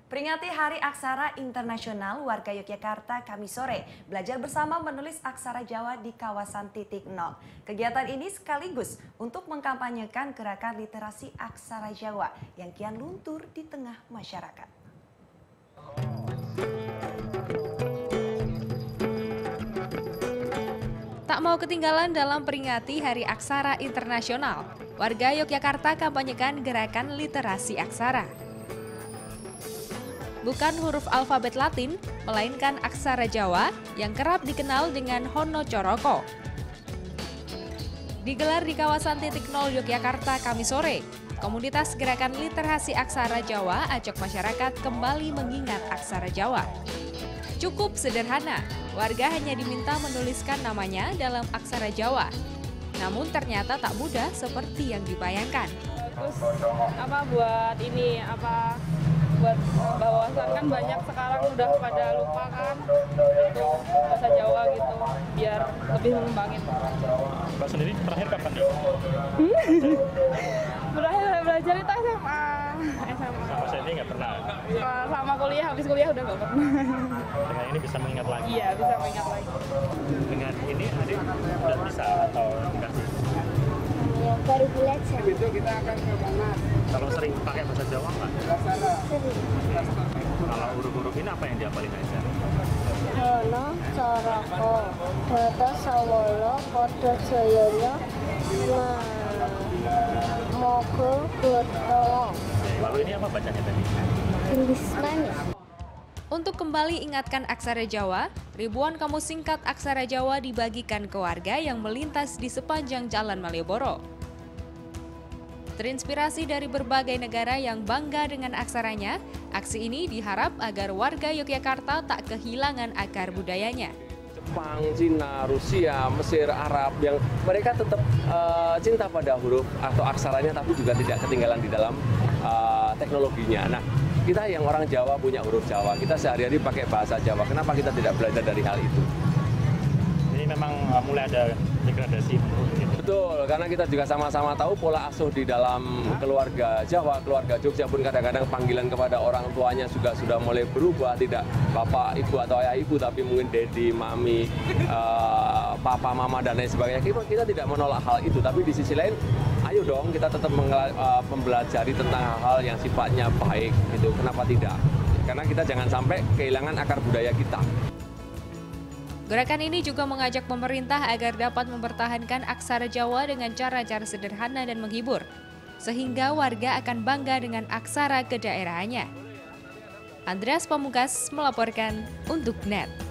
Peringati Hari Aksara Internasional, warga Yogyakarta Kamis sore belajar bersama menulis aksara Jawa di kawasan titik nol. Kegiatan ini sekaligus untuk mengkampanyekan gerakan literasi aksara Jawa yang kian luntur di tengah masyarakat. Tak mau ketinggalan dalam peringati Hari Aksara Internasional, warga Yogyakarta kampanyekan gerakan literasi aksara. Bukan huruf alfabet Latin, melainkan aksara Jawa yang kerap dikenal dengan Hono Coroko. Digelar di kawasan titik nol Yogyakarta Kamis sore, komunitas gerakan literasi aksara Jawa ajak masyarakat kembali mengingat aksara Jawa. Cukup sederhana, warga hanya diminta menuliskan namanya dalam aksara Jawa. Namun ternyata tak mudah seperti yang dibayangkan. Terus buat bahwasan kan banyak sekarang udah pada lupa kan itu bahasa Jawa gitu, biar lebih mengembangin. Mbak sendiri terakhir kapan nih? Belajar itu SMA. Sama saya ini nggak pernah. Sama kuliah, habis kuliah udah nggak pernah. Dengan ini bisa mengingat lagi? Iya, bisa mengingat lagi. Dengan ini adik udah bisa atau dikasih? Ya, baru belajar. Besok kita akan ke mana? Kalau sering pakai bahasa Jawa nggak? Sering. Kalau huruf-huruf ini apa yang dihafalin aja? Hono Coroko, Doto Sawolo, Kodo Joyono, Mogo Gotolo. Lalu ini apa bacanya tadi? Gendis manis. Untuk kembali ingatkan aksara Jawa, ribuan kamus singkat aksara Jawa dibagikan ke warga yang melintas di sepanjang Jalan Malioboro. Terinspirasi dari berbagai negara yang bangga dengan aksaranya, aksi ini diharap agar warga Yogyakarta tak kehilangan akar budayanya. Jepang, Cina, Rusia, Mesir, Arab yang mereka tetap cinta pada huruf atau aksaranya tapi juga tidak ketinggalan di dalam teknologinya. Nah, kita yang orang Jawa punya huruf Jawa, kita sehari-hari pakai bahasa Jawa, kenapa kita tidak belajar dari hal itu? Ini memang mulai ada degradasi menurut gitu. Betul, karena kita juga sama-sama tahu pola asuh di dalam keluarga Jawa, keluarga Jogja pun kadang-kadang panggilan kepada orang tuanya juga sudah mulai berubah, tidak bapak, ibu atau ayah ibu, tapi mungkin dedi, mami, papa, mama, dan lain sebagainya. Kita tidak menolak hal itu, tapi di sisi lain, ayo dong kita tetap mempelajari tentang hal-hal yang sifatnya baik, gitu. Kenapa tidak? Karena kita jangan sampai kehilangan akar budaya kita. Gerakan ini juga mengajak pemerintah agar dapat mempertahankan aksara Jawa dengan cara-cara sederhana dan menghibur, sehingga warga akan bangga dengan aksara kedaerahannya. Andreas Pamungkas melaporkan untuk NET.